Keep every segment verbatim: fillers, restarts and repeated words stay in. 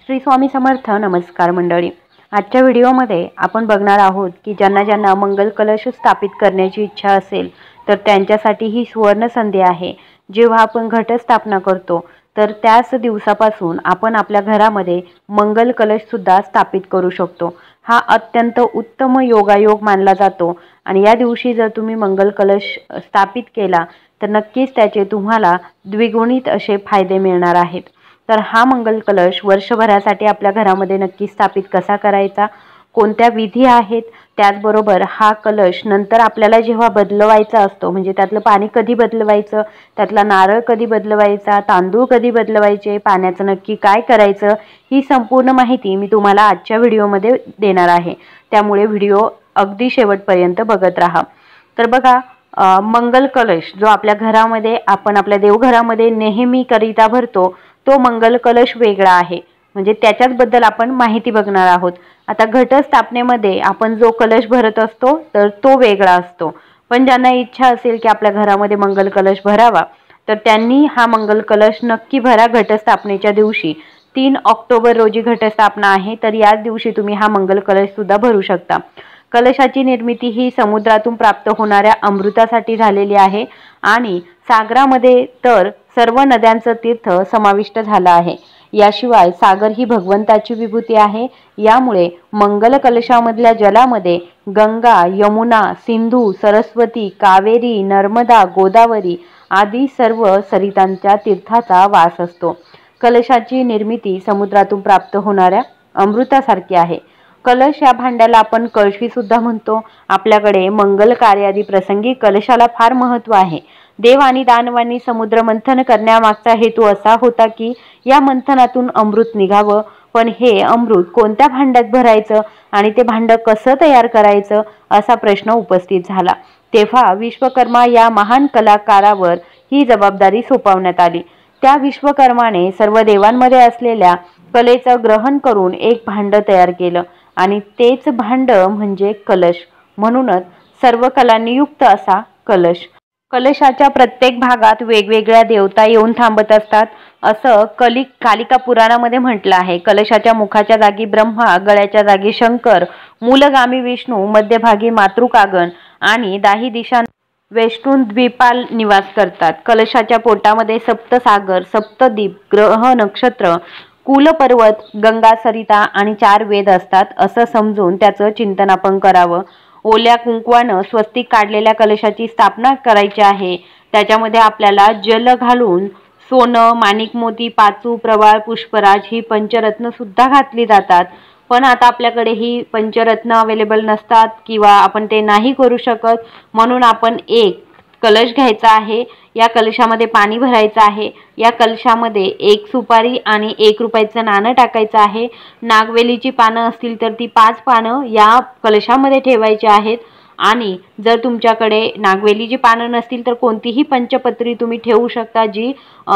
श्री स्वामी समर्थ. नमस्कार मंडळी. आजच्या व्हिडिओमध्ये आपण बघणार आहोत की ज्यांना ज्यांना मंगल कलश स्थापित करण्याची इच्छा असेल तर त्यांच्यासाठी ही सुवर्ण संधी आहे. जेव्हा आपण घटस्थापना करतो तर त्याच दिवसापासून आपण आपल्या घरामध्ये मंगल कलश सुद्धा स्थापित करू शकतो. हा अत्यंत उत्तम योगायोग मानला जातो आणि या दिवशी जर तुम्ही मंगल कलश स्थापित केला तर नक्कीच त्याचे तुम्हाला द्विगुणित असे फायदे मिळणार आहेत. तर हा मंगल कलश वर्षभरासाठी आपल्या घरामध्ये नक्की स्थापित कसा करायचा, कोणत्या विधी आहेत, त्याचबरोबर हा कलश नंतर आपल्याला जेव्हा बदलवायचा असतो म्हणजे त्यातलं पाणी कधी बदलवायचं, त्यातला नारळ कधी बदलवायचा, तांदूळ कधी बदलवायचे, पाण्याचं नक्की काय करायचं, ही संपूर्ण माहिती मी तुम्हाला आजच्या व्हिडिओमध्ये देणार आहे. त्यामुळे व्हिडिओ अगदी शेवटपर्यंत बघत राहा. तर बघा, मंगल कलश जो आपल्या घरामध्ये आपण आपल्या देवघरामध्ये नेहमी करिता भरतो तो मंगल कलश वेगळा आहे. म्हणजे त्याच्याबद्दल आपण माहिती बघणार आहोत. आता घटस्थापनेमध्ये आपण जो कलश भरत असतो तर तो वेगळा असतो. पण ज्यांना इच्छा असेल की आपल्या घरामध्ये मंगल कलश भरावा तर त्यांनी हा मंगल कलश नक्की भरा. घटस्थापनेच्या दिवशी तीन ऑक्टोबर रोजी घटस्थापना आहे, तर याच दिवशी तुम्ही हा मंगल कलश सुद्धा भरू शकता. कलशाची निर्मिती ही समुद्रातून प्राप्त होणाऱ्या अमृतासाठी झालेली आहे आणि सागरामध्ये तर सर्व नद्यांचं तीर्थ समाविष्ट झालं आहे. याशिवाय सागर ही भगवंताची विभूती आहे. यामुळे मंगल कलशामधल्या जलामध्ये गंगा, यमुना, सिंधू, सरस्वती, कावेरी, नर्मदा, गोदावरी आदी सर्व सरितांच्या तीर्थाचा वास असतो. कलशाची निर्मिती समुद्रातून प्राप्त होणाऱ्या अमृतासारखी आहे. कलश या भांड्याला आपण कळशी सुद्धा म्हणतो. आपल्याकडे मंगल कार्यादी प्रसंगी कलशाला फार महत्त्व आहे. देव आणि दानवांनी समुद्र मंथन करण्यामागचा हेतू असा होता की या मंथनातून अमृत निघावं. पण हे अमृत कोणत्या भांड्यात भरायचं आणि ते भांड कसं तयार करायचं असा प्रश्न उपस्थित झाला. तेव्हा विश्वकर्मा या महान कलाकारावर ही जबाबदारी सोपवण्यात आली. त्या विश्वकर्माने सर्व देवांमध्ये असलेल्या कलेचं ग्रहण करून एक भांड तयार केलं आणि तेच भांड म्हणजे कलश. म्हणूनच सर्व कलांनी युक्त असा कलश. कलशाच्या प्रत्येक भागात वेगवेगळ्या देवता येऊन थांबत असतात असं कली कालिका पुराणामध्ये म्हटलं आहे. कलशाच्या मुखाच्या जागी ब्रह्मा, गळ्याच्या जागी शंकर, मूलगामी विष्णू, मध्यभागी मातृकागण आणि दाही दिशा वेष्टून द्वीपाल निवास करतात. कलशाच्या पोटामध्ये सप्तसागर, सप्तद्वीप, ग्रह, नक्षत्र, कुलपर्वत, गंगा, सरिता आणि चार वेद असतात असं समजून त्याचं चिंतन आपण करावं. ओल्या कुंकवानं स्वस्तिक काढलेल्या कलशाची स्थापना करायची आहे. त्याच्यामध्ये आपल्याला जल घालून सोनं, माणिक, मोती, पाचू, प्रवाळ, पुष्पराज ही पंचरत्न सुद्धा घातली जातात. पण आता आपल्याकडे ही पंचरत्न अवेलेबल नसतात किंवा आपण ते नाही करू शकत. म्हणून आपण एक कलश घ्यायचा आहे. या कलशामध्ये पाणी भरायचं आहे. या कलशामध्ये एक सुपारी आणि एक रुपयाचं नाणं टाकायचं आहे. नागवेलीची पानं असतील तर ती पाच पानं या कलशामध्ये ठेवायची आहेत. आणि जर तुमच्याकडे नागवेलीची पानं नसतील तर कोणतीही पंचपत्री तुम्ही ठेवू शकता, जी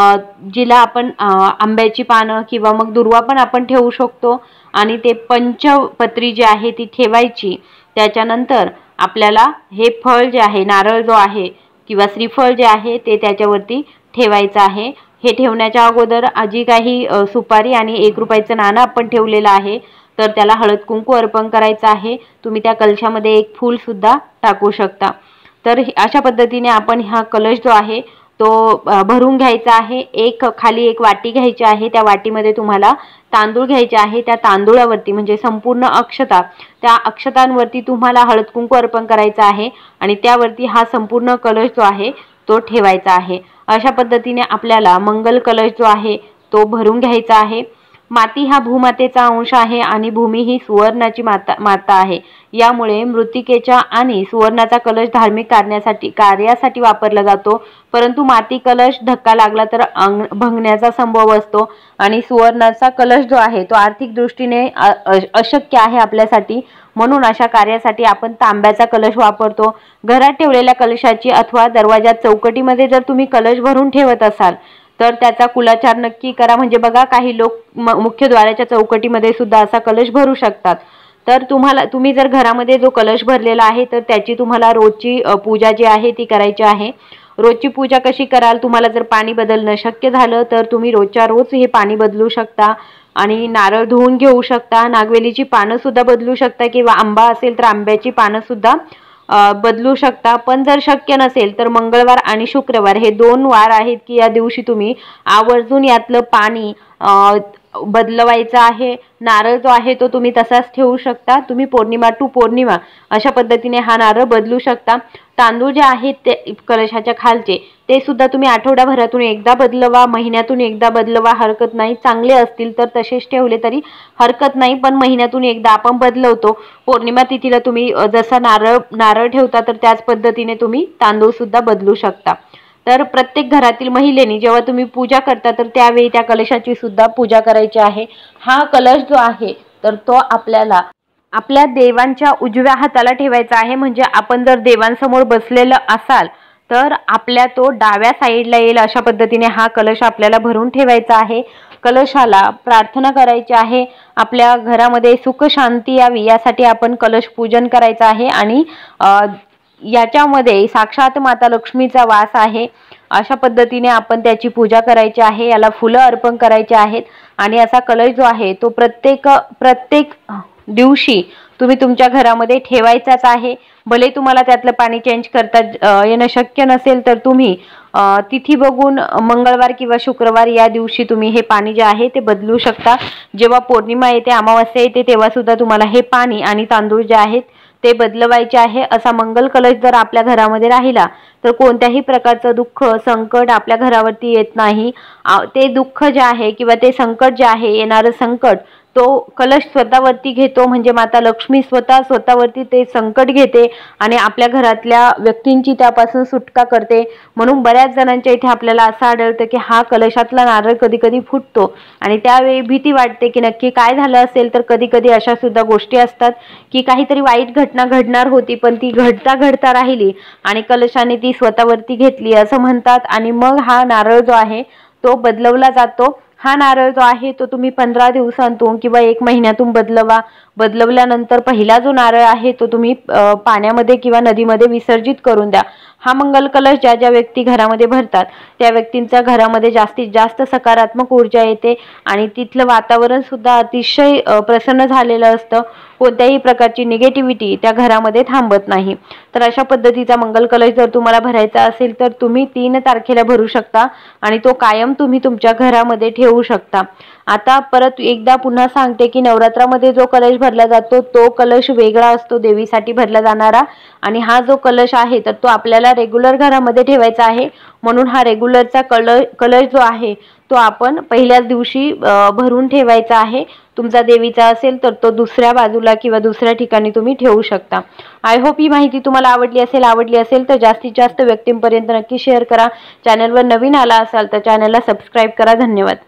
जिला आपण आंब्याची पानं किंवा मग दुर्वा पण आपण ठेवू शकतो. आणि ते पंचपत्री जी आहे ती ठेवायची. त्याच्यानंतर आपल्याला हे फळ जे आहे, नारळ जो आहे किंवा श्रीफळ जे आहे ते त्याच्यावरती ठेवायचं आहे. हे ठेवण्याच्या अगोदर जी काही सुपारी आणि एक रुपयाचं नाणं आपण ठेवलेलं आहे तर त्याला हळद कुंकू अर्पण करायचं आहे. तुम्ही त्या कलशामध्ये एक फूल सुद्धा टाकू शकता. तर अशा पद्धतीने आपण हा कलश जो आहे तो भरून घ्यायचा आहे. एक खाली एक वाटी घ्यायची आहे. त्या वाटीमध्ये तुम्हाला तांदूळ घ्यायचे आहे. त्या तांदूळावरती म्हणजे संपूर्ण अक्षता, त्या अक्षतांवरती तुम्हाला हळद कुंकू अर्पण करायचं आहे आणि त्यावरती हा संपूर्ण कलश जो आहे तो ठेवायचा आहे. अशा पद्धतीने आपल्याला मंगल कलश जो आहे तो भरून घ्यायचा आहे. माती हा भूमातेचा अंश आहे आणि भूमी ही सुवर्णाची माता माता आहे. यामुळे मृत्तिकेच्या आणि सुवर्णाचा कलश धार्मिक कार्यासाठी कार्यासाठी वापरला जातो. परंतु माती कलश धक्का लागला तर भंगण्याचा संभव असतो आणि सुवर्णाचा कलश जो आहे तो आर्थिक दृष्टीने अशक्य आहे आपल्यासाठी. म्हणून अशा कार्यासाठी आपण तांब्याचा कलश वापरतो. घरात ठेवलेल्या कलशाची अथवा दरवाजात चौकटीमध्ये जर तुम्ही कलश भरून ठेवत असाल तर त्याचा कुलाचार नक्की करा. म्हणजे बघा, काही लोक मुख्यद्वाराच्या चौकटीमध्ये सुद्धा असा कलश भरू शकतात. तर तुम्हाला तुम्ही जर घरामध्ये जो कलश भरलेला आहे तर त्याची तुम्हाला रोजची पूजा जी आहे ती करायची आहे. रोजची पूजा कशी कराल? तुम्हाला जर पाणी बदलणं शक्य झालं तर तुम्ही रोजच्या रोज हे पाणी बदलू शकता. आणि नारळ धुवून घेऊ शकता, नागवेलीची पानं सुद्धा बदलू शकता किंवा आंबा असेल तर आंब्याची पानं सुद्धा बदलू शकता। पण जर शक्य नसेल तर मंगळवार आणि शुक्रवार हे दोन वार आहेत की या दिवशी तुम्ही आवर्जून यातलं पाणी बदलवायचा आहे। नारळ जो आहे तो तुम्ही तसाच ठेवू शकता, तुम्ही पौर्णिमा टू पौर्णिमा अशा पद्धतीने हा नारळ बदलू शकता। तांदूळ जे आहेत ते कलशाच्या खालचे ते सुद्धा तुम्ही आठवड्याभरातून एकदा बदलवा, महिन्यातून एकदा बदलवा, हरकत नाही। चांगले असतील तर तसेच ठेवले तरी हरकत नाही, पण महिन्यातून एकदा आपण बदलवतो। पौर्णिमा तिथीला तुम्ही जसा नारळ नारळ ठेवता तर त्याच पद्धतीने तुम्ही तांदूळ सुद्धा बदलू शकता। तर प्रत्येक घरातील महिलेनी जेव्हा तुम्ही पूजा करता तर त्यावेळी त्या कलशाची सुद्धा पूजा करायची आहे। हा कलश जो आहे तर तो आपल्याला आपल्या देवांच्या उजव्या हाताला ठेवायचा आहे, म्हणजे आपण जर देवांसमोर बसलेलं असाल तर आपल्या तो डाव्या साईडला येईल अशा पद्धतीने हा कलश आपल्याला भरून ठेवायचा आहे। कलशाला प्रार्थना करायची आहे, आपल्या घरामध्ये सुख शांती यावी यासाठी आपण कलश पूजन करायचं आहे आणि याच्यामध्ये साक्षात माता लक्ष्मीचा वास आहे अशा पद्धतीने आपण त्याची पूजा करायची आहे। याला फुलं अर्पण करायची आहेत आणि असा कलश जो आहे तो प्रत्येक प्रत्येक दिवशी तुम्ही तुमच्या घरामध्ये ठेवायचाच आहे। भले तुम्हाला त्यातलं पाणी चेंज करता येणं शक्य नसेल तर तुम्ही तिथी बघून मंगळवार किंवा शुक्रवार या दिवशी तुम्ही हे पाणी जे आहे ते बदलू शकता। जेव्हा पौर्णिमा येते, अमावस्या येते तेव्हा सुद्धा तुम्हाला हे पाणी आणि तांदूळ जे आहेत ते बदलवायचे आहे। असा मंगल कलश जर आपल्या घरामध्ये राहिला तर कोणत्याही प्रकारचं दुःख संकट आपल्या घरावरती येत नाही। ते दुःख जे आहे किंवा ते संकट जे आहे, येणारं संकट तो कलश स्वतःवरती घेतो, म्हणजे माता लक्ष्मी स्वतः स्वतःवरती ते संकट घेते आणि आपल्या घरातल्या व्यक्तींची त्यापासून सुटका करते। म्हणून बऱ्याच जणांच्या इथे आपल्याला असं आढळतं की हा कलशातला नारळ कधी कधी फुटतो आणि त्यावेळी भीती वाटते की नक्की काय झालं असेल। तर कधी कधी अशा सुद्धा गोष्टी असतात की काहीतरी वाईट घटना घडणार होती पण ती घडता घडता राहिली आणि कलशाने ती स्वतःवरती घेतली असं म्हणतात आणि मग हा नारळ जो आहे तो बदलवला जातो। हा नारळ जो आहे तो तुम्ही पंधरा दिवसांतून किंवा एक महिन्यातून बदलवा। बदलवल्यानंतर पहिला जो नारळ आहे तो तुम्ही पाण्यामध्ये किंवा नदीमध्ये विसर्जित करून द्या। हा मंगल कलश ज्या ज्या व्यक्ती घरामध्ये भरतात त्या व्यक्तींच्या घरामध्ये जास्तीत जास्त सकारात्मक ऊर्जा येते आणि तिथलं वातावरण सुद्धा अतिशय प्रसन्न झालेलं असतं। कोणत्याही प्रकारची निगेटिव्हिटी त्या घरामध्ये थांबत नाही। तर अशा पद्धतीचा मंगल कलश जर तुम्हाला भरायचा असेल तर तुम्ही तीन तारखेला भरू शकता आणि तो कायम तुम्ही तुमच्या घरामध्ये ठेवू शकता। आता परत एकदा पुन्हा सांगते की नवरात्रामध्ये जो कलश भरला जातो तो कलश वेगळा असतो, देवीसाठी भरला जाणारा, आणि हा जो कलश आहे तर तो आपल्याला रेग्युलर घरामध्ये ठेवायचा आहे। म्हणून हा रेग्युलरचा कलश कलश जो आहे तो आपण पहिल्याच दिवशी भरून ठेवायचा आहे। तुमचा देवीचा असेल तर तो दुसऱ्या बाजूला किंवा दुसऱ्या ठिकाणी तुम्ही ठेवू शकता। आय होप ही माहिती तुम्हाला आवडली असेल आवडली असेल तर जास्तीत जास्त व्यक्तींपर्यंत नक्की शेअर करा। चॅनलवर नवीन आला असाल तर चॅनलला सबस्क्राईब करा। धन्यवाद।